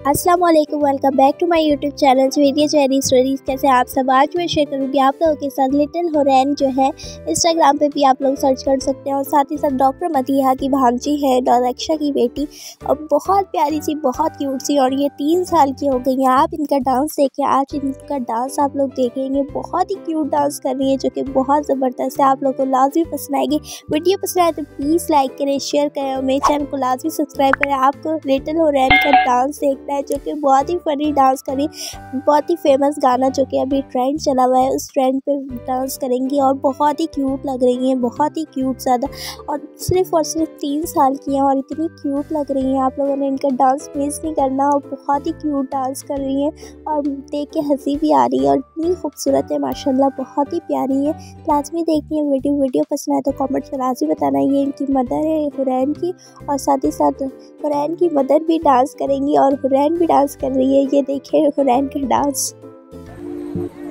अस्सलाम वालेकुम, welcome back to my YouTube channel वेदिया चेरी स्टोरीज। कैसे आप सब? आज मैं शेयर करूँगी आप लोगों के साथ लिटिल हुरैन जो है इंस्टाग्राम पे भी आप लोग सर्च कर सकते हैं। और साथ ही साथ डॉक्टर मतीहा की भांजी है, डॉक्टर की बेटी, और बहुत प्यारी सी, बहुत क्यूट सी, और ये 3 साल की हो गई हैं। आप इनका डांस देखें, आज इनका डांस आप लोग देखेंगे, बहुत ही क्यूट डांस कर रही है जो कि बहुत ज़बरदस्त है। आप लोग को लाजमी पसंद आएगी। वीडियो पसंद आए तो प्लीज़ लाइक करें, शेयर करें और मेरे चैनल को लाजमी सब्सक्राइब करें। आपको लिटिल हुरैन का डांस देखना है जो कि बहुत ही फनी डांस करी, बहुत ही फेमस गाना जो कि अभी ट्रेंड चला हुआ है, उस ट्रेंड पे डांस करेंगी और बहुत ही क्यूट लग रही हैं, बहुत ही क्यूट ज़्यादा। और सिर्फ 3 साल की हैं और इतनी क्यूट लग रही हैं। आप लोगों ने इनका डांस मिस नहीं करना, और बहुत ही क्यूट डांस कर रही हैं और देख के हंसी भी आ रही है और इतनी खूबसूरत है माशाल्लाह, बहुत ही प्यारी है। लाजमी देखनी है वीडियो पसंद आए तो कमेंट में लाजमी बताना। ये इनकी मदर है हुरैन की, और साथ ही साथ हुरैन की मदर भी डांस करेंगी और हुरैन भी डांस कर रही है। ये देखिए हुरैन का डांस।